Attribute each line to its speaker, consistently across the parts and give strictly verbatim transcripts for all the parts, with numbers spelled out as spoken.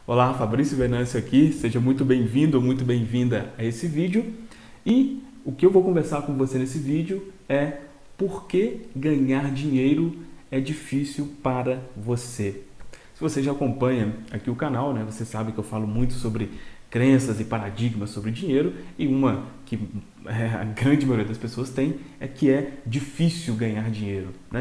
Speaker 1: Olá, Fabrício Venâncio aqui, seja muito bem-vindo ou muito bem-vinda a esse vídeo. E o que eu vou conversar com você nesse vídeo é por que ganhar dinheiro é difícil para você. Se você já acompanha aqui o canal, né, você sabe que eu falo muito sobre crenças e paradigmas sobre dinheiro, e uma que é, a grande maioria das pessoas tem é que é difícil ganhar dinheiro, né?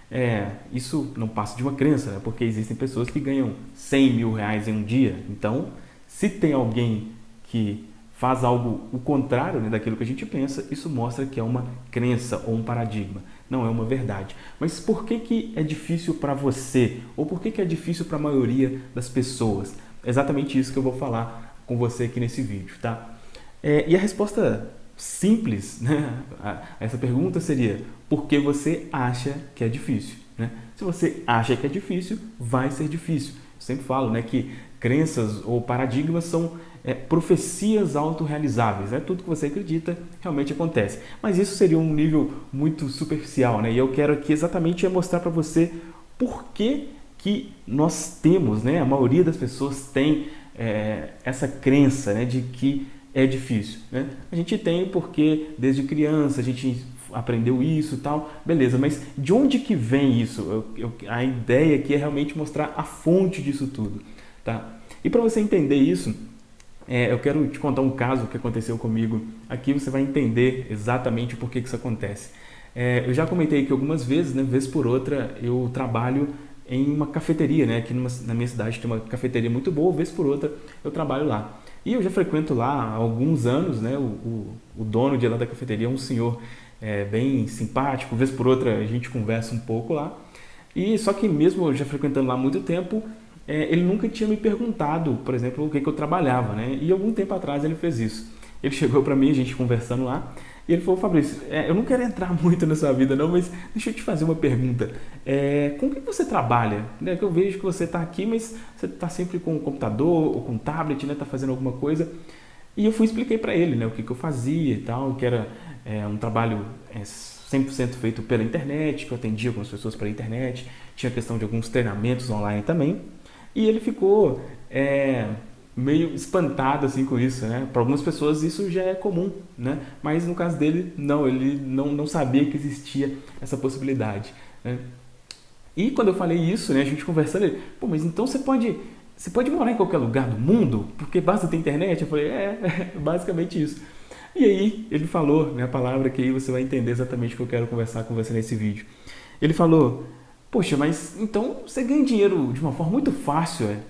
Speaker 1: É, isso não passa de uma crença, né? Porque existem pessoas que ganham cem mil reais em um dia. Então, se tem alguém que faz algo o contrário, né, daquilo que a gente pensa, isso mostra que é uma crença ou um paradigma, não é uma verdade. Mas por que que é difícil para você? Ou por que que é difícil para a maioria das pessoas? É exatamente isso que eu vou falar com você aqui nesse vídeo, tá? É, e a resposta simples, né, a essa pergunta seria: por que você acha que é difícil, né? Se você acha que é difícil, vai ser difícil. Eu sempre falo, né, que crenças ou paradigmas são é, profecias autorrealizáveis, né? Tudo que você acredita realmente acontece. Mas isso seria um nível muito superficial, né? E eu quero aqui exatamente mostrar para você por que que nós temos, né, a maioria das pessoas tem é, essa crença, né, de que é difícil, né? A gente tem porque desde criança a gente aprendeu isso e tal, beleza, mas de onde que vem isso? Eu, eu, a ideia aqui é realmente mostrar a fonte disso tudo, tá? E para você entender isso, é, eu quero te contar um caso que aconteceu comigo. Aqui você vai entender exatamente por que que isso acontece. É, eu já comentei aqui algumas vezes, né, vez por outra, eu trabalho em uma cafeteria, né? Aqui numa, na minha cidade tem uma cafeteria muito boa, vez por outra eu trabalho lá. E eu já frequento lá há alguns anos, né? O, o, o dono de lá da cafeteria é um senhor é, bem simpático, vez por outra a gente conversa um pouco lá. E só que mesmo eu já frequentando lá há muito tempo, é, ele nunca tinha me perguntado, por exemplo, o que, que eu trabalhava, né? E algum tempo atrás ele fez isso. Ele chegou para mim, a gente conversando lá, e ele falou: Fabrício, é, eu não quero entrar muito na sua vida não, mas deixa eu te fazer uma pergunta. É, com o que você trabalha? Né, que eu vejo que você está aqui, mas você está sempre com o computador ou com o tablet, né? Está fazendo alguma coisa. E eu fui expliquei para ele, né, o que, que eu fazia e tal, que era é, um trabalho é, cem por cento feito pela internet, que eu atendia algumas pessoas pela internet, tinha a questão de alguns treinamentos online também. E ele ficou é, meio espantado assim com isso, né? Para algumas pessoas isso já é comum, né? Mas no caso dele, não, ele não, não sabia que existia essa possibilidade, né? E quando eu falei isso, né, a gente conversando, ele: pô, mas então você pode, você pode morar em qualquer lugar do mundo? Porque basta ter internet? Eu falei: é, é basicamente isso. E aí ele falou, né, a palavra que aí você vai entender exatamente o que eu quero conversar com você nesse vídeo. Ele falou: poxa, mas então você ganha dinheiro de uma forma muito fácil, é?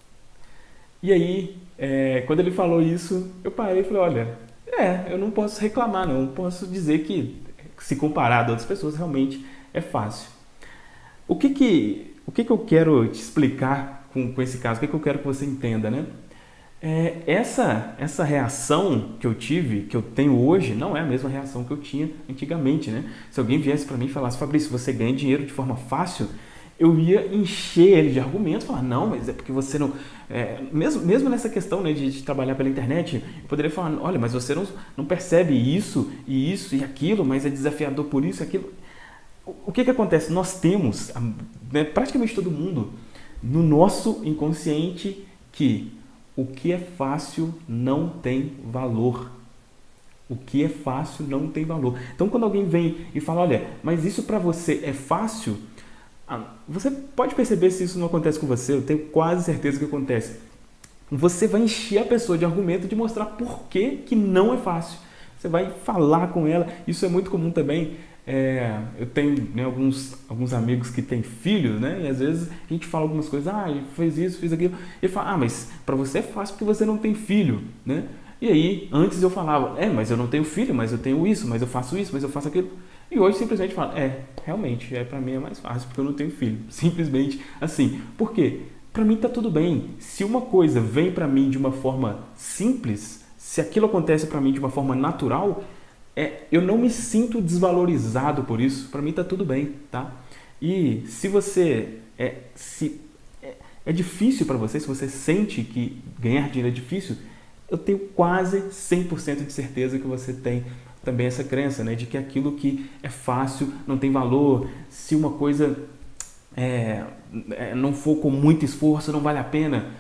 Speaker 1: E aí, é, quando ele falou isso, eu parei e falei: olha, é, eu não posso reclamar não, posso dizer que, se comparado a outras pessoas, realmente é fácil. O que que, o que, que eu quero te explicar com, com esse caso, o que, que eu quero que você entenda, né? É, essa, essa reação que eu tive, que eu tenho hoje, não é a mesma reação que eu tinha antigamente, né? Se alguém viesse para mim e falasse: Fabrício, você ganha dinheiro de forma fácil, eu ia encher ele de argumentos, falar: não, mas é porque você não... É, mesmo, mesmo nessa questão, né, de, de trabalhar pela internet, eu poderia falar: olha, mas você não, não percebe isso, e isso, e aquilo, mas é desafiador por isso e aquilo. O, o que que acontece? Nós temos, né, praticamente todo mundo, no nosso inconsciente, que o que é fácil não tem valor. O que é fácil não tem valor. Então, quando alguém vem e fala: olha, mas isso para você é fácil... Você pode perceber se isso não acontece com você, eu tenho quase certeza que acontece. Você vai encher a pessoa de argumento de mostrar por que que não é fácil. Você vai falar com ela, isso é muito comum também. É, eu tenho, né, alguns, alguns amigos que têm filhos, né, e às vezes a gente fala algumas coisas: ah, ele fez isso, fez aquilo. Ele fala: ah, mas para você é fácil porque você não tem filho, né? E aí, antes eu falava: é, mas eu não tenho filho, mas eu tenho isso, mas eu faço isso, mas eu faço aquilo. E hoje simplesmente falo: é, realmente, é, para mim é mais fácil porque eu não tenho filho. Simplesmente assim. Por quê? Para mim tá tudo bem. Se uma coisa vem para mim de uma forma simples, se aquilo acontece para mim de uma forma natural, é, eu não me sinto desvalorizado por isso. Para mim tá tudo bem, tá? E se você é, se é, é difícil para você, se você sente que ganhar dinheiro é difícil, eu tenho quase cem por cento de certeza que você tem também essa crença, né, de que aquilo que é fácil não tem valor. Se uma coisa é, é, não for com muito esforço, não vale a pena.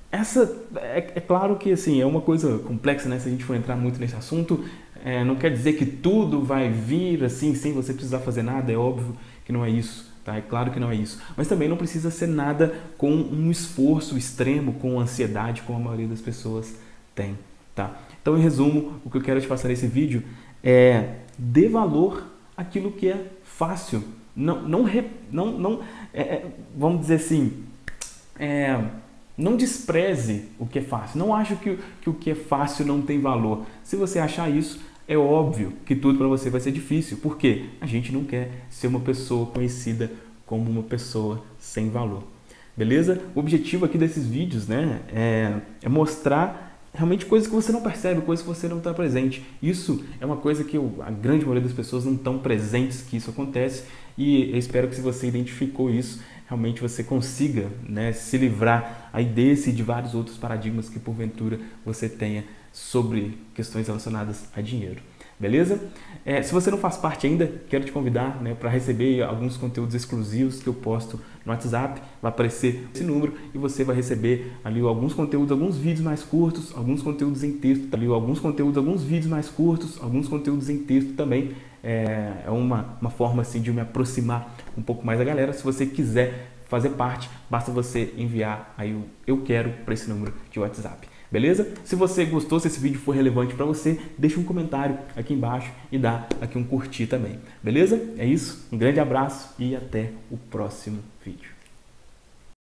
Speaker 1: essa é, é claro que assim, é uma coisa complexa, né? Se a gente for entrar muito nesse assunto, é, não quer dizer que tudo vai vir assim, sem você precisar fazer nada, é óbvio que não é isso. Tá? É claro que não é isso. Mas também não precisa ser nada com um esforço extremo, com ansiedade, como a maioria das pessoas tem. Tá? Então, em resumo, o que eu quero te passar nesse vídeo é dê valor àquilo que é fácil. Não, não, não, não é, vamos dizer assim, é, não despreze o que é fácil. Não ache que, que o que é fácil não tem valor. Se você achar isso, é óbvio que tudo para você vai ser difícil, porque a gente não quer ser uma pessoa conhecida como uma pessoa sem valor. Beleza? O objetivo aqui desses vídeos, né, é, é mostrar realmente coisas que você não percebe, coisas que você não está presente. Isso é uma coisa que eu, a grande maioria das pessoas não estão presentes que isso acontece, e eu espero que se você identificou isso, realmente você consiga, né, se livrar aí desse e de vários outros paradigmas que porventura você tenha sobre questões relacionadas a dinheiro. Beleza? É, se você não faz parte ainda, quero te convidar, né, para receber alguns conteúdos exclusivos que eu posto no WhatsApp. Vai aparecer esse número e você vai receber ali alguns conteúdos, alguns vídeos mais curtos, alguns conteúdos em texto, ali alguns conteúdos, alguns vídeos mais curtos, alguns conteúdos em texto também. É, é uma, uma forma assim de me aproximar um pouco mais da galera. Se você quiser fazer parte, basta você enviar aí o eu quero para esse número de WhatsApp. Beleza? Se você gostou, se esse vídeo for relevante para você, deixa um comentário aqui embaixo e dá aqui um curtir também. Beleza? É isso, um grande abraço e até o próximo vídeo.